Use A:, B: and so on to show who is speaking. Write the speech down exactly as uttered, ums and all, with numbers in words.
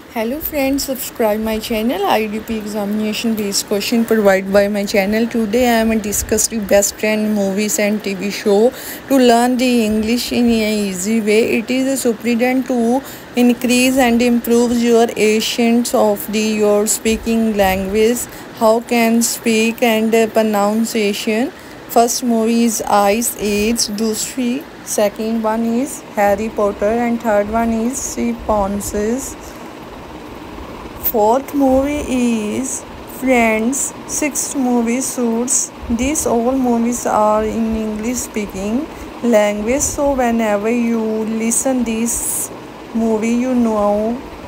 A: Hello friends, subscribe my channel. I D P examination based question provided by my channel. Today I am discussing best ten movies and T V show to learn the English in an easy way. It is a surprising to increase and improve your accents of the your speaking language. How can speak and uh, pronunciation. First movie is Ice Age, Dusri. Second one is Harry Potter and third one is She Ponces. Fourth movie is Friends. Sixth movie Suits. These all movies are in English speaking language. So whenever you listen this movie, you know